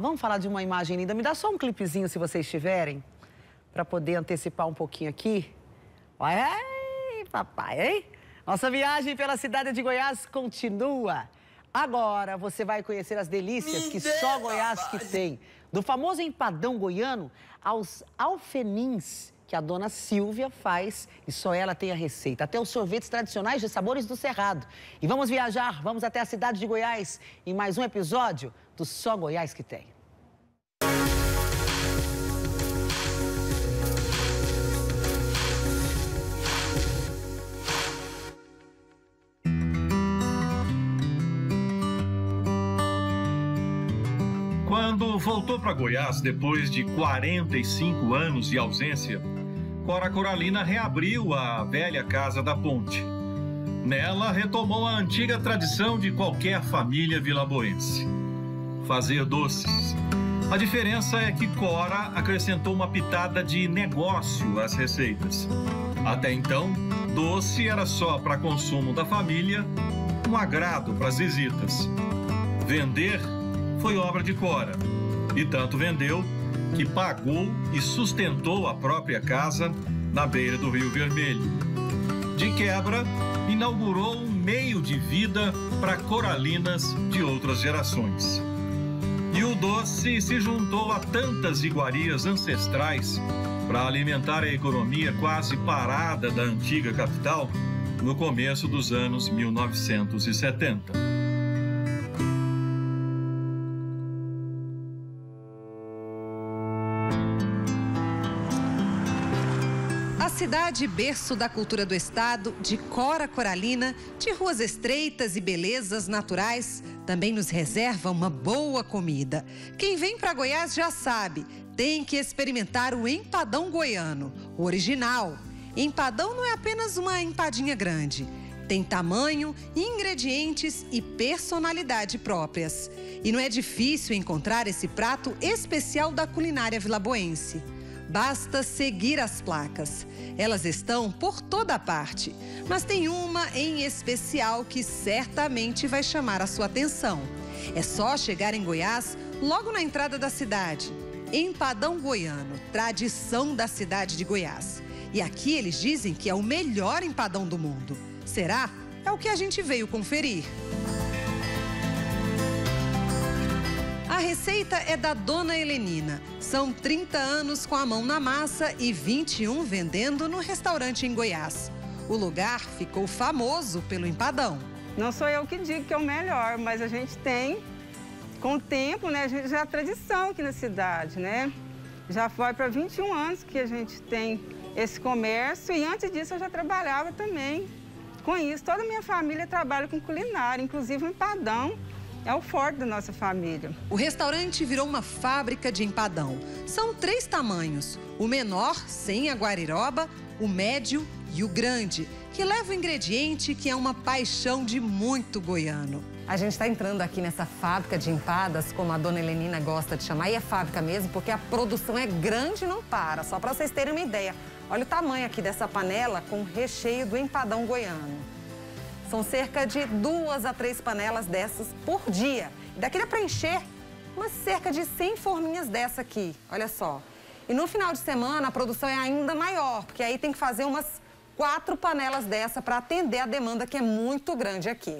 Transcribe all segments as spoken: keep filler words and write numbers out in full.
vamos falar de uma imagem linda. Me dá só um clipezinho, se vocês tiverem, para poder antecipar um pouquinho aqui. Ai, papai, hein? Nossa viagem pela cidade de Goiás continua. Agora você vai conhecer as delícias que só Goiás que tem. Do famoso empadão goiano aos alfenins que a dona Silvia faz e só ela tem a receita. Até os sorvetes tradicionais de sabores do Cerrado. E vamos viajar, vamos até a cidade de Goiás em mais um episódio do Só Goiás que tem. Quando voltou para Goiás depois de quarenta e cinco anos de ausência, Cora Coralina reabriu a velha Casa da Ponte. Nela, retomou a antiga tradição de qualquer família vilaboense: fazer doces. A diferença é que Cora acrescentou uma pitada de negócio às receitas. Até então, doce era só para consumo da família, um agrado para as visitas. Vender foi obra de Cora, e tanto vendeu que pagou e sustentou a própria casa na beira do Rio Vermelho. De quebra, inaugurou um meio de vida para coralinas de outras gerações. E o doce se juntou a tantas iguarias ancestrais para alimentar a economia quase parada da antiga capital no começo dos anos mil novecentos e setenta. A cidade berço da cultura do estado, de Cora Coralina, de ruas estreitas e belezas naturais, também nos reserva uma boa comida. Quem vem para Goiás já sabe, tem que experimentar o empadão goiano, o original. Empadão não é apenas uma empadinha grande. Tem tamanho, ingredientes e personalidade próprias. E não é difícil encontrar esse prato especial da culinária vilaboense. Basta seguir as placas. Elas estão por toda parte, mas tem uma em especial que certamente vai chamar a sua atenção. É só chegar em Goiás, logo na entrada da cidade. Empadão goiano, tradição da cidade de Goiás. E aqui eles dizem que é o melhor empadão do mundo. Será? É o que a gente veio conferir. A receita é da dona Helenina. São trinta anos com a mão na massa e vinte e um vendendo no restaurante em Goiás. O lugar ficou famoso pelo empadão. Não sou eu que digo que é o melhor, mas a gente tem, com o tempo, né, a gente já é tradição aqui na cidade, né? Já foi para vinte e um anos que a gente tem esse comércio e antes disso eu já trabalhava também com isso. Toda a minha família trabalha com culinária, inclusive o empadão. É o forte da nossa família. O restaurante virou uma fábrica de empadão. São três tamanhos: o menor, sem a guariroba, o médio e o grande, que leva o ingrediente que é uma paixão de muito goiano. A gente está entrando aqui nessa fábrica de empadas, como a dona Helenina gosta de chamar, e é fábrica mesmo, porque a produção é grande e não para. Só para vocês terem uma ideia. Olha o tamanho aqui dessa panela com o recheio do empadão goiano. São cerca de duas a três panelas dessas por dia. E daqui dá para encher umas cerca de cem forminhas dessa aqui, olha só. E no final de semana a produção é ainda maior, porque aí tem que fazer umas quatro panelas dessa para atender a demanda que é muito grande aqui.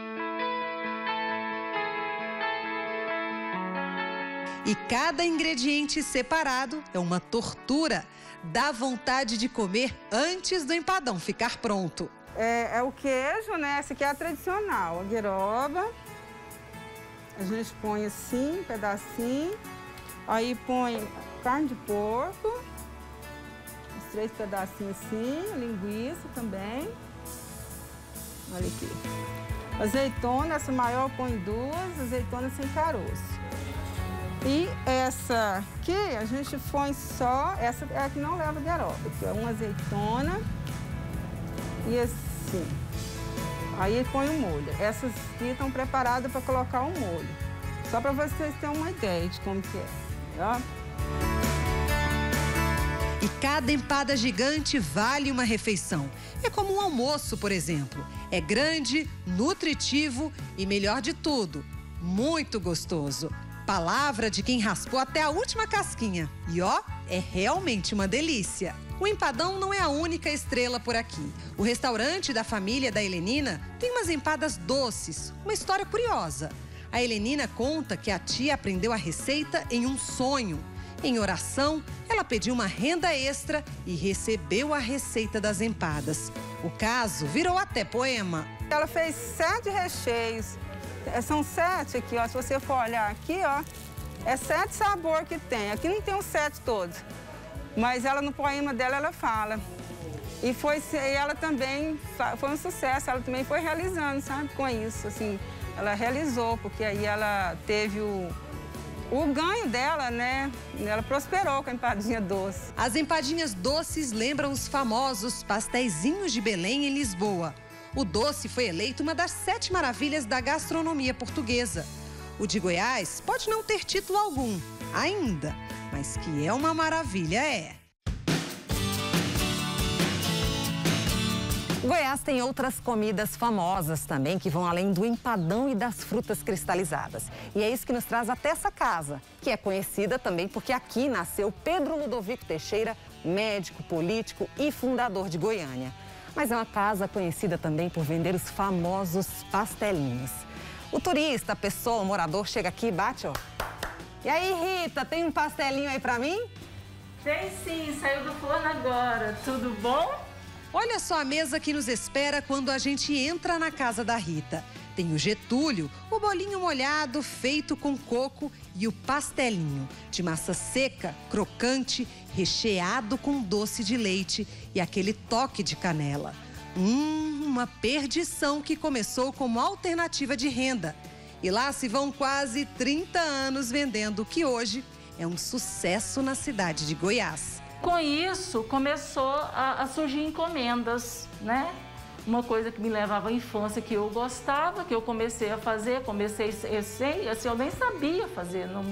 E cada ingrediente separado é uma tortura. Dá vontade de comer antes do empadão ficar pronto. É, é o queijo, né? Essa aqui é a tradicional, a guiroba. A gente põe assim, um pedacinho. Aí põe carne de porco. Os três pedacinhos assim, linguiça também. Olha aqui. Azeitona, essa maior põe duas, azeitona sem caroço. E essa aqui, a gente põe só, essa é a que não leva guiroba. Aqui, ó, uma azeitona. E assim, aí põe o molho. Essas aqui estão preparadas para colocar o molho. Só para vocês terem uma ideia de como que é, ó. E cada empada gigante vale uma refeição. É como um almoço, por exemplo. É grande, nutritivo e, melhor de tudo, muito gostoso. palavra de quem raspou até a última casquinha. E ó, é realmente uma delícia. O empadão não é a única estrela por aqui. O restaurante da família da Helenina tem umas empadas doces, uma história curiosa. A Helenina conta que a tia aprendeu a receita em um sonho. Em oração, ela pediu uma renda extra e recebeu a receita das empadas. O caso virou até poema. Ela fez sete recheios. São sete aqui, ó. Se você for olhar aqui, ó, é sete sabores que tem. Aqui não tem os sete todos. Mas ela, no poema dela, ela fala. E foi, e ela também, foi um sucesso, ela também foi realizando, sabe, com isso, assim. Ela realizou, porque aí ela teve o, o ganho dela, né? Ela prosperou com a empadinha doce. As empadinhas doces lembram os famosos pastéisinhos de Belém em Lisboa. O doce foi eleito uma das sete maravilhas da gastronomia portuguesa. O de Goiás pode não ter título algum, ainda, mas que é uma maravilha, é. Goiás tem outras comidas famosas também que vão além do empadão e das frutas cristalizadas. E é isso que nos traz até essa casa, que é conhecida também porque aqui nasceu Pedro Ludovico Teixeira, médico, político e fundador de Goiânia. Mas é uma casa conhecida também por vender os famosos pastelinhos. O turista, a pessoa, o morador chega aqui e bate, ó. E aí, Rita, tem um pastelinho aí pra mim? Tem sim, saiu do forno agora. Tudo bom? Olha só a mesa que nos espera quando a gente entra na casa da Rita. Tem o Getúlio, o bolinho molhado feito com coco e o pastelinho de massa seca, crocante, recheado com doce de leite e aquele toque de canela. Hum, uma perdição que começou como alternativa de renda. E lá se vão quase trinta anos vendendo o que hoje é um sucesso na cidade de Goiás. Com isso, começou a, a surgir encomendas, né? Uma coisa que me levava à infância, que eu gostava, que eu comecei a fazer, comecei, eu sei, assim, eu nem sabia fazer, não,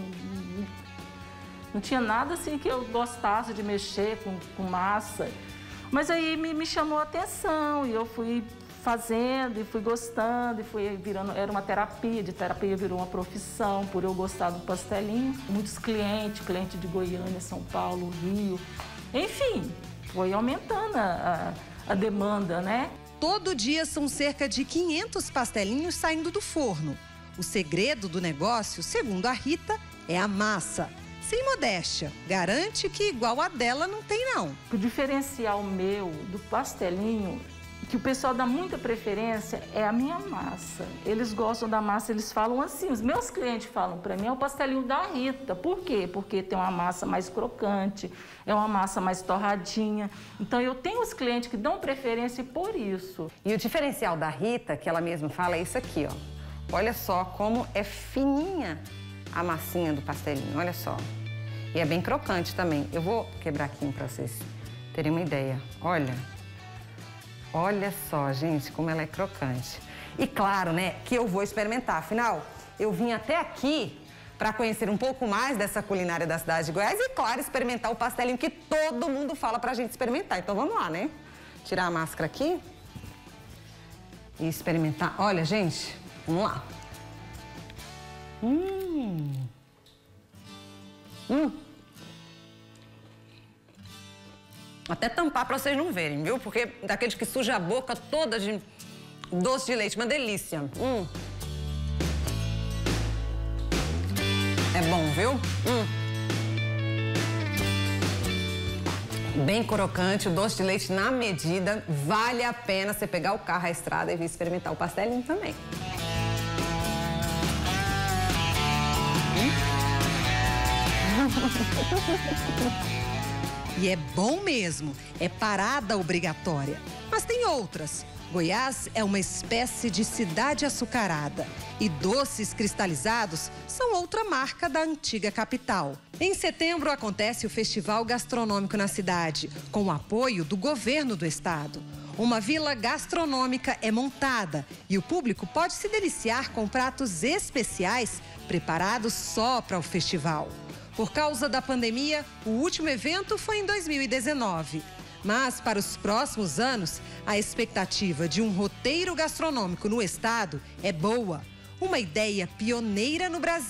não tinha nada assim que eu gostasse de mexer com, com massa. Mas aí me, me chamou a atenção e eu fui fazendo e fui gostando e fui virando, era uma terapia, de terapia virou uma profissão por eu gostar do pastelinho. Muitos clientes, cliente de Goiânia, São Paulo, Rio, enfim, foi aumentando a, a, a demanda, né? Todo dia são cerca de quinhentos pastelinhos saindo do forno. O segredo do negócio, segundo a Rita, é a massa. Sem modéstia, garante que igual a dela não tem não. O diferencial meu do pastelinho, que o pessoal dá muita preferência, é a minha massa. Eles gostam da massa, eles falam assim, os meus clientes falam para mim, é o pastelinho da Rita. Por quê? Porque tem uma massa mais crocante, é uma massa mais torradinha. Então eu tenho os clientes que dão preferência por isso. E o diferencial da Rita, que ela mesma fala, é isso aqui, ó. Olha só como é fininha a massinha do pastelinho, olha só. E é bem crocante também. Eu vou quebrar aqui para vocês terem uma ideia. Olha. Olha só, gente, como ela é crocante. E claro, né, que eu vou experimentar. Afinal, eu vim até aqui para conhecer um pouco mais dessa culinária da cidade de Goiás e, claro, experimentar o pastelinho que todo mundo fala pra gente experimentar. Então, vamos lá, né? Tirar a máscara aqui e experimentar. Olha, gente, vamos lá. Hum... Hum. Até tampar pra vocês não verem, viu? Porque daqueles que suja a boca toda de doce de leite, uma delícia. Hum. É bom, viu? Hum. Bem crocante, o doce de leite na medida. Vale a pena você pegar o carro, a estrada e vir experimentar o pastelinho também. E é bom mesmo, é parada obrigatória. Mas tem outras. Goiás é uma espécie de cidade açucarada. E doces cristalizados são outra marca da antiga capital. Em setembro acontece o Festival Gastronômico na cidade, com o apoio do governo do estado. Uma vila gastronômica é montada e o público pode se deliciar com pratos especiais preparados só para o festival. Por causa da pandemia, o último evento foi em dois mil e dezenove. Mas, para os próximos anos, a expectativa de um roteiro gastronômico no estado é boa. Uma ideia pioneira no Brasil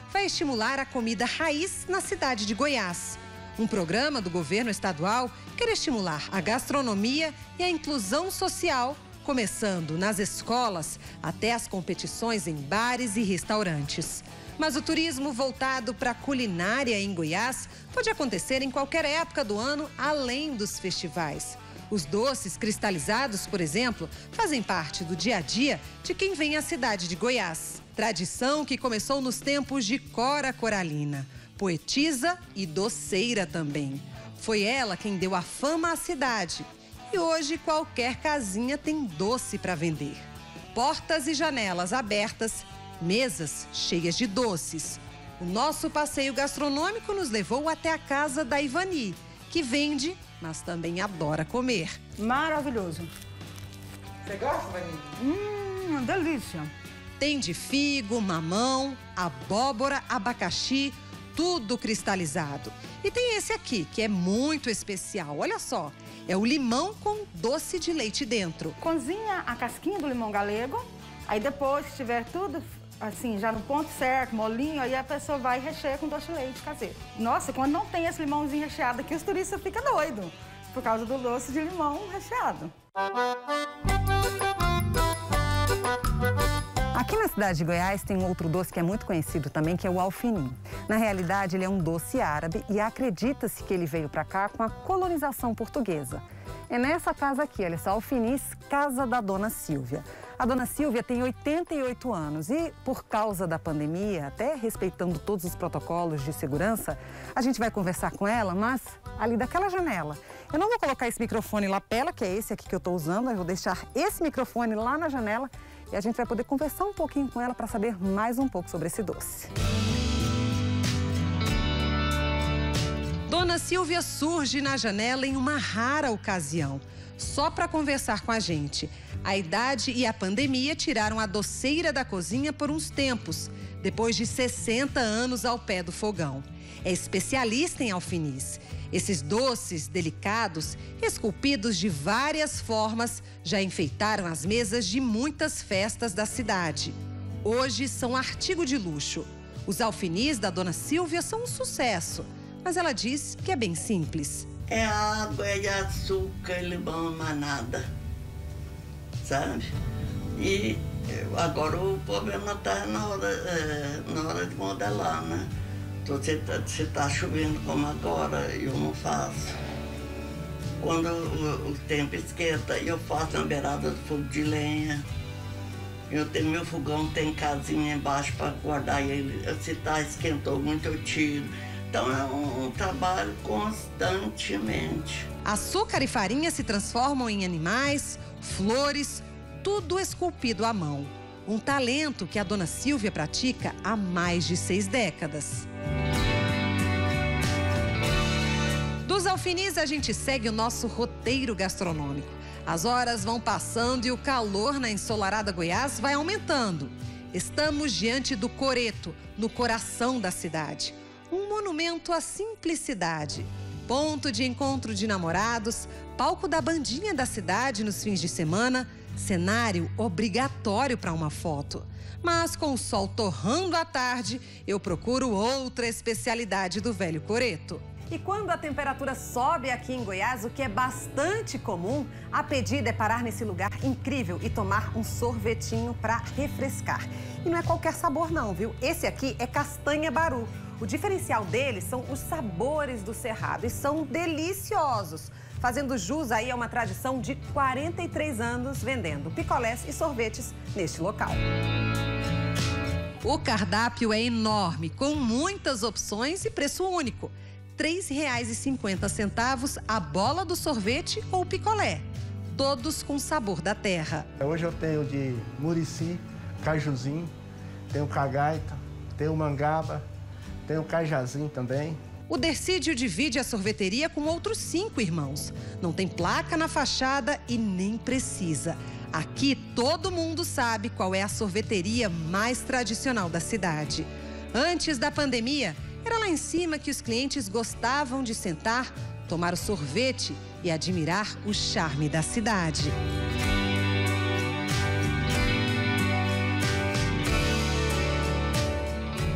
vai estimular a comida raiz na cidade de Goiás. Um programa do governo estadual quer estimular a gastronomia e a inclusão social, começando nas escolas até as competições em bares e restaurantes. Mas o turismo voltado para a culinária em Goiás pode acontecer em qualquer época do ano, além dos festivais. Os doces cristalizados, por exemplo, fazem parte do dia a dia de quem vem à cidade de Goiás. Tradição que começou nos tempos de Cora Coralina, poetisa e doceira também. Foi ela quem deu a fama à cidade. E hoje qualquer casinha tem doce para vender. Portas e janelas abertas, mesas cheias de doces. O nosso passeio gastronômico nos levou até a casa da Ivani, que vende, mas também adora comer. Maravilhoso. Você gosta, Ivani? Hum, uma delícia. Tem de figo, mamão, abóbora, abacaxi, tudo cristalizado. E tem esse aqui, que é muito especial. Olha só, é o limão com doce de leite dentro. Cozinha a casquinha do limão galego, aí depois que tiver tudo assim, já no ponto certo, molinho, aí a pessoa vai e recheia com doce de leite caseiro. Nossa, quando não tem esse limãozinho recheado aqui, os turistas ficam doidos, por causa do doce de limão recheado. Aqui na cidade de Goiás tem um outro doce que é muito conhecido também, que é o alfinim. Na realidade, ele é um doce árabe e acredita-se que ele veio para cá com a colonização portuguesa. É nessa casa aqui, olha só, Alfinis, casa da Dona Silvia. A Dona Silvia tem oitenta e oito anos e, por causa da pandemia, até respeitando todos os protocolos de segurança, a gente vai conversar com ela, mas ali daquela janela. Eu não vou colocar esse microfone lapela, que é esse aqui que eu estou usando, eu vou deixar esse microfone lá na janela e a gente vai poder conversar um pouquinho com ela para saber mais um pouco sobre esse doce. Dona Silvia surge na janela em uma rara ocasião, só para conversar com a gente. A idade e a pandemia tiraram a doceira da cozinha por uns tempos, depois de sessenta anos ao pé do fogão. É especialista em alfinis. Esses doces delicados, esculpidos de várias formas, já enfeitaram as mesas de muitas festas da cidade. Hoje são artigo de luxo. Os alfinis da Dona Silvia são um sucesso, mas ela diz que é bem simples. É água, é açúcar, limão, mais nada, sabe? E agora o problema está na hora, é, na hora de modelar, né? Se está se tá chovendo como agora, eu não faço. Quando o, o tempo esquenta, eu faço na beirada do fogo de lenha. Eu tenho meu fogão, tem casinha embaixo para guardar ele. Se tá, esquentou muito, eu tiro. Então é um, um trabalho constantemente. Açúcar e farinha se transformam em animais, flores, tudo esculpido à mão. Um talento que a Dona Silvia pratica há mais de seis décadas. Dos alfinis, a gente segue o nosso roteiro gastronômico. As horas vão passando e o calor na ensolarada Goiás vai aumentando. Estamos diante do Coreto, no coração da cidade. Um monumento à simplicidade. Ponto de encontro de namorados, palco da bandinha da cidade nos fins de semana, cenário obrigatório para uma foto. Mas com o sol torrando à tarde, eu procuro outra especialidade do velho Coreto. E quando a temperatura sobe aqui em Goiás, o que é bastante comum, a pedida é parar nesse lugar incrível e tomar um sorvetinho para refrescar. E não é qualquer sabor não, viu? Esse aqui é castanha baru. O diferencial dele são os sabores do Cerrado e são deliciosos. Fazendo jus aí a uma tradição de quarenta e três anos vendendo picolés e sorvetes neste local. O cardápio é enorme, com muitas opções e preço único. três reais e cinquenta centavos a bola do sorvete ou picolé. Todos com sabor da terra. Hoje eu tenho de murici, cajuzinho, tenho cagaita, tenho mangaba, tenho cajazinho também. O Dercídio divide a sorveteria com outros cinco irmãos. Não tem placa na fachada e nem precisa. Aqui todo mundo sabe qual é a sorveteria mais tradicional da cidade. Antes da pandemia, era lá em cima que os clientes gostavam de sentar, tomar o sorvete e admirar o charme da cidade.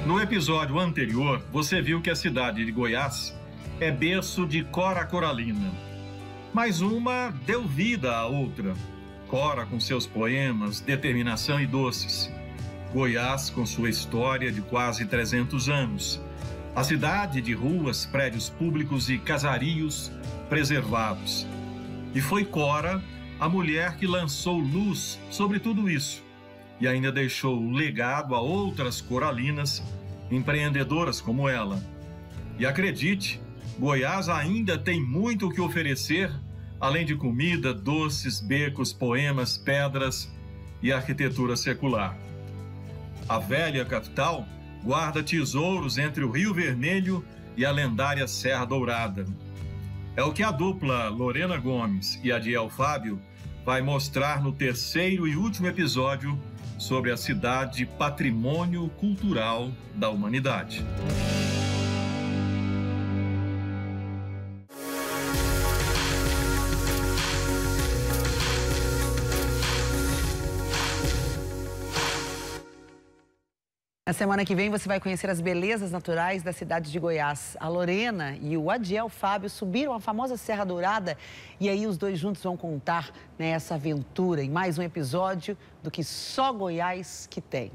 No episódio anterior, você viu que a cidade de Goiás é berço de Cora Coralina. Mas uma deu vida à outra. Cora com seus poemas, determinação e doces. Goiás com sua história de quase trezentos anos. A cidade de ruas, prédios públicos e casarios preservados. E foi Cora a mulher que lançou luz sobre tudo isso. E ainda deixou um legado a outras coralinas, empreendedoras como ela. E acredite, Goiás ainda tem muito o que oferecer, além de comida, doces, becos, poemas, pedras e arquitetura secular. A velha capital guarda tesouros entre o Rio Vermelho e a lendária Serra Dourada. É o que a dupla Lorena Gomes e Adiel Fábio vai mostrar no terceiro e último episódio sobre a cidade patrimônio cultural da humanidade. Na semana que vem você vai conhecer as belezas naturais da cidade de Goiás. A Lorena e o Adiel Fábio subiram a famosa Serra Dourada e aí os dois juntos vão contar, né, essa aventura em mais um episódio do que só Goiás que tem.